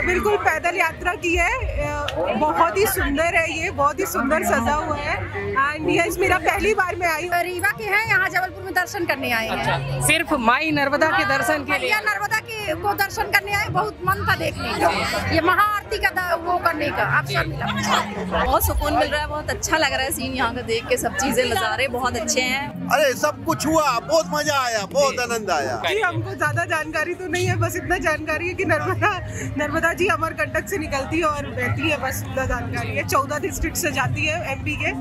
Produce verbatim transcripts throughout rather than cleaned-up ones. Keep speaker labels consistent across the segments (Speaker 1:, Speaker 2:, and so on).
Speaker 1: बिल्कुल पैदल यात्रा की है। बहुत ही सुंदर है, ये बहुत ही सुंदर सजा हुआ है एंड ये मेरा पहली बार मैं आई हूँ।
Speaker 2: रीवा के हैं, यहाँ जबलपुर में दर्शन करने आए हैं।
Speaker 3: अच्छा, सिर्फ माई नर्मदा के दर्शन के लिए?
Speaker 2: नर्मदा के को दर्शन करने आए, बहुत मन था देखने का, ये महाआरती का वो करने का अवसर मिला।
Speaker 4: बहुत सुकून मिल रहा है, बहुत अच्छा लग रहा है सीन यहाँ का देख के, सब चीजें नज़ारे बहुत अच्छे हैं।
Speaker 5: अरे सब कुछ हुआ, बहुत मजा आया, बहुत आनंद आया।
Speaker 1: जी हमको ज्यादा जानकारी तो नहीं है, बस इतना जानकारी है कि नर्मदा नर्मदा जी अमरकंटक से निकलती है और बहती है, बस इतना जानकारी है। चौदह डिस्ट्रिक्ट से जाती है एमपी के।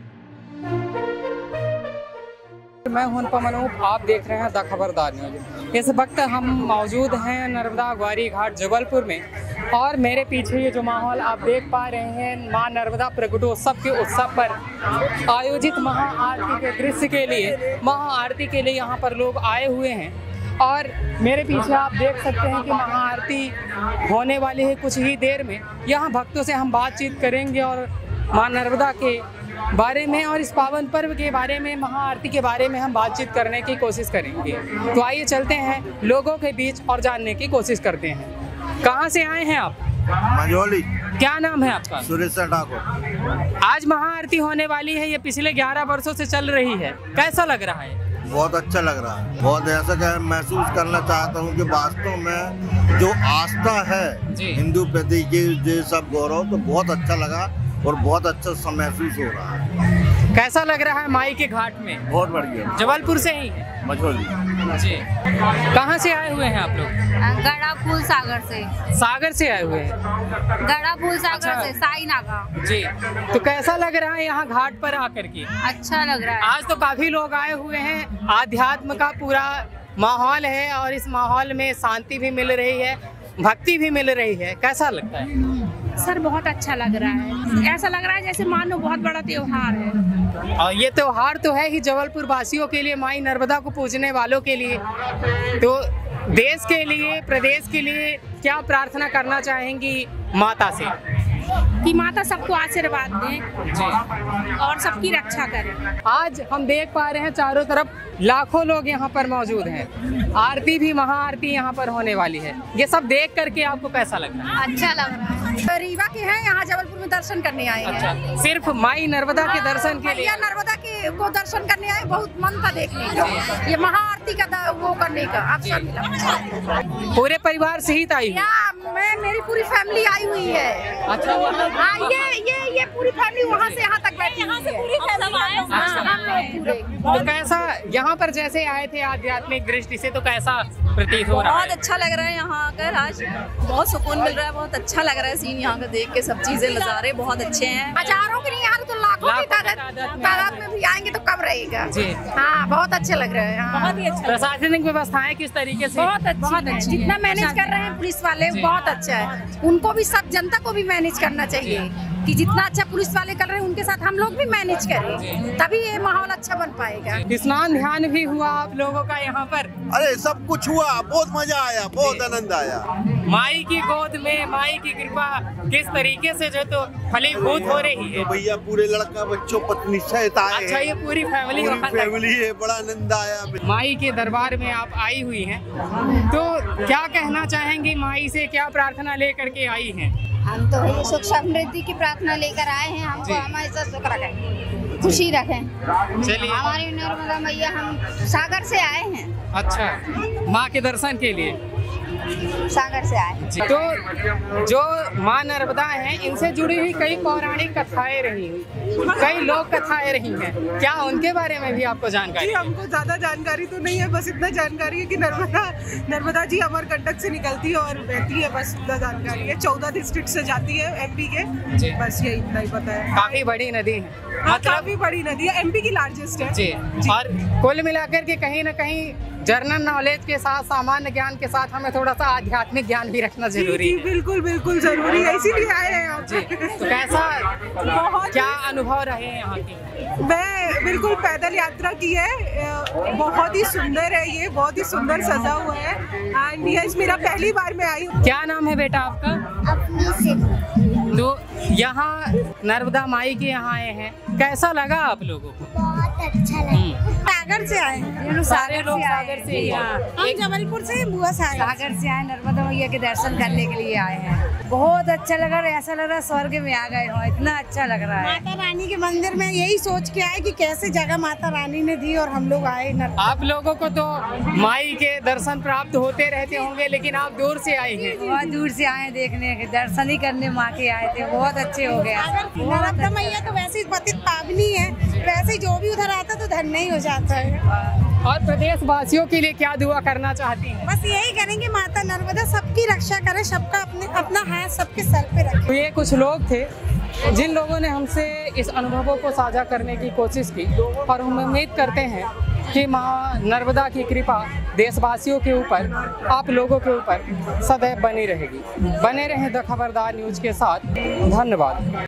Speaker 3: मैं हूं पमनूप, आप देख रहे हैं द खबरदार न्यूज। इस वक्त हम मौजूद हैं नर्मदा ग्वारी घाट जबलपुर में और मेरे पीछे ये जो माहौल आप देख पा रहे हैं, मां नर्मदा प्रगटोत्सव के उत्सव पर आयोजित महाआरती के दृश्य के लिए, महाआरती के लिए यहाँ पर लोग आए हुए हैं। और मेरे पीछे आप देख सकते हैं कि महाआरती होने वाली है कुछ ही देर में। यहाँ भक्तों से हम बातचीत करेंगे और मां नर्मदा के बारे में और इस पावन पर्व के बारे में, महाआरती के बारे में हम बातचीत करने की कोशिश करेंगे। तो आइए चलते हैं लोगों के बीच और जानने की कोशिश करते हैं। कहाँ से आए हैं आप?
Speaker 5: मंझौली।
Speaker 3: क्या नाम है आपका?
Speaker 5: सुरेश ठाकुर।
Speaker 3: आज महाआरती होने वाली है, ये पिछले ग्यारह वर्षों से चल रही है, कैसा लग रहा है?
Speaker 5: बहुत अच्छा लग रहा है, बहुत ऐसा क्या महसूस करना चाहता हूँ कि वास्तव में जो आस्था है हिंदू प्रति की, जो सब गौरव, तो बहुत अच्छा लगा और बहुत अच्छा सा महसूस हो रहा है।
Speaker 3: कैसा लग रहा है माई के घाट में?
Speaker 5: बहुत बढ़िया।
Speaker 3: जबलपुर से ही?
Speaker 5: मंझौली
Speaker 3: जी। कहाँ से आए हुए हैं आप लोग?
Speaker 2: गड़ा फूल सागर से।
Speaker 3: सागर से आए हुए हैं?
Speaker 2: गड़ा फूल सागर
Speaker 3: अच्छा।
Speaker 2: से, साई नागा।
Speaker 3: जी। तो कैसा लग रहा है यहाँ घाट पर आकर के?
Speaker 2: अच्छा लग रहा है।
Speaker 3: आज तो काफी लोग आए हुए हैं, आध्यात्म का पूरा माहौल है और इस माहौल में शांति भी मिल रही है, भक्ति भी मिल रही है, कैसा लगता है?
Speaker 2: सर बहुत अच्छा लग रहा है, ऐसा लग रहा है जैसे मानो बहुत बड़ा त्योहार है।
Speaker 3: और ये त्योहार तो है ही जबलपुर वासियों के लिए, माई नर्मदा को पूजने वालों के लिए। तो देश के लिए, प्रदेश के लिए क्या प्रार्थना करना चाहेंगी माता से?
Speaker 2: कि माता सबको आशीर्वाद दें और सबकी रक्षा करें।
Speaker 3: आज हम देख पा रहे हैं चारों तरफ लाखों लोग यहाँ पर मौजूद हैं, आरती भी, महाआरती यहाँ पर होने वाली है। ये सब देख करके आपको कैसा लग रहा है?
Speaker 2: अच्छा लग रहा है। रीवा के हैं, यहाँ जबलपुर में दर्शन करने आए हैं।
Speaker 3: अच्छा, सिर्फ माई नर्मदा के दर्शन के लिए?
Speaker 2: नर्मदा के को दर्शन करने आए, बहुत मन था देखने का, ये महाआरती का वो करने का अवसर मिला।
Speaker 3: पूरे परिवार सहित आई हूँ?
Speaker 2: मैं, मेरी पूरी फैमिली आई हुई है।
Speaker 3: अच्छा।
Speaker 2: हाँ, ये ये ये पूरी फैमिली वहाँ से यहाँ तक बैठी हुई है। पूरी फैमिली।
Speaker 3: तो कैसा यहाँ पर जैसे आए थे आध्यात्मिक दृष्टि से, तो कैसा प्रतीत हो रहा है?
Speaker 4: बहुत अच्छा लग रहा है यहाँ आकर, आज बहुत सुकून मिल रहा है, बहुत अच्छा लग रहा है सीन यहाँ का देख के, सब चीजें नज़ारे बहुत अच्छे हैं।
Speaker 2: हजारों की नहीं, यहाँ तो लाखों की तादाद में भी आएंगे तो कब रहेगा जी। हाँ, बहुत अच्छे लग रहा है। बहुत ही अच्छा।
Speaker 3: प्रशासनिक व्यवस्थाएं किस तरीके से?
Speaker 2: बहुत अच्छी, बहुत अच्छी। जितना मैनेज कर रहे हैं पुलिस वाले बहुत अच्छा है, उनको भी, सब जनता को भी मैनेज करना चाहिए कि जितना अच्छा पुलिस वाले कर रहे हैं उनके साथ हम लोग भी मैनेज करें, तभी ये माहौल अच्छा बन पाएगा।
Speaker 3: स्नान ध्यान भी हुआ आप लोगों का यहाँ पर?
Speaker 5: अरे सब कुछ हुआ, बहुत मजा आया, बहुत आनंद आया।
Speaker 3: माई की गोद में माई की कृपा किस तरीके से जो तो फलीभूत हो रही है?
Speaker 5: तो भैया पूरे लड़का, बच्चों, पत्नी सहित आए।
Speaker 3: अच्छा, ये पूरी फैमिली
Speaker 5: फैमिली है, बड़ा आनंद आया।
Speaker 3: माई के दरबार में आप आई हुई हैं, तो क्या कहना चाहेंगी? माई से क्या प्रार्थना लेकर के आई हैं?
Speaker 2: हम तो ये सुख समृद्धि की प्रार्थना लेकर आए हैं, हमको हमेशा सुख रखें, खुशी रखें।
Speaker 3: चलिए।
Speaker 2: हमारी नर्मदा मैया, हम सागर से आए हैं।
Speaker 3: अच्छा, माँ के दर्शन के लिए
Speaker 2: सागर से आए।
Speaker 3: तो जो माँ नर्मदा हैं, इनसे जुड़ी हुई कई पौराणिक कथाएं रही हुई, कई लोक कथाएं रही हैं, क्या उनके बारे में भी आपको जानकारी?
Speaker 1: जी हमको ज्यादा जानकारी तो नहीं है, बस इतना जानकारी है कि नर्मदा नर्मदा जी अमरकंटक से निकलती है और बहती है, बस इतना जानकारी है। चौदह डिस्ट्रिक्ट से जाती है एमपी के, बस यही इतना ही पता है।
Speaker 3: काफी बड़ी नदी है,
Speaker 1: हाँ, काफी बड़ी नदी है, एमपी की लार्जेस्ट है
Speaker 3: जी, जी। और कुल मिलाकर के कहीं ना कहीं जनरल नॉलेज के साथ, सामान्य ज्ञान के साथ हमें थोड़ा सा आध्यात्मिक ज्ञान भी रखना जरूरी है।
Speaker 1: बिल्कुल बिल्कुल जरूरी है, इसीलिए आए हैं आप।
Speaker 3: तो कैसा, बहुत क्या अनुभव रहे यहाँ के?
Speaker 1: मैं बिल्कुल पैदल यात्रा की है, बहुत ही सुंदर है, ये बहुत ही सुंदर सजा हुआ है एंड ये मेरा पहली बार मैं आई हूँ।
Speaker 3: क्या नाम है बेटा आपका? तो यहाँ नर्मदा माई के यहाँ आए हैं, कैसा लगा आप लोगों को?
Speaker 2: बहुत अच्छा लगा। सागर
Speaker 6: सागर से आए हैं।
Speaker 3: सारे लोग सागर से ही हैं।
Speaker 6: हम जबलपुर से बुआ सागर
Speaker 2: सागर से आए, नर्मदा मैया के दर्शन करने के लिए आए हैं। बहुत अच्छा लग रहा है, ऐसा लग रहा है स्वर्ग में आ गए हो, इतना अच्छा लग रहा है।
Speaker 6: माता रानी के मंदिर में यही सोच के आए कि कैसे जगह माता रानी ने दी और हम लोग आए।
Speaker 3: आप लोगों को तो माई के दर्शन प्राप्त होते रहते होंगे, लेकिन आप दूर से आए हैं।
Speaker 2: बहुत दूर से आए देखने के, दर्शन ही करने माँ के आए थे, बहुत अच्छे हो गए।
Speaker 6: नर्मदा मैया तो वैसे ही पतित पावनी है, वैसे जो भी उधर आता तो धन्य ही हो जाता है।
Speaker 3: और प्रदेश वासियों के लिए क्या दुआ करना चाहती हैं?
Speaker 6: बस यही करेंगे माता नर्मदा सबकी रक्षा करे, सबका अपने अपना हाथ सबके सर पे रखे।
Speaker 3: तो ये कुछ लोग थे जिन लोगों ने हमसे इस अनुभवों को साझा करने की कोशिश की, और हम उम्मीद करते हैं कि माँ नर्मदा की कृपा देशवासियों के ऊपर, आप लोगों के ऊपर सदैव बनी रहेगी। बने रहें द खबरदार न्यूज़ के साथ। धन्यवाद।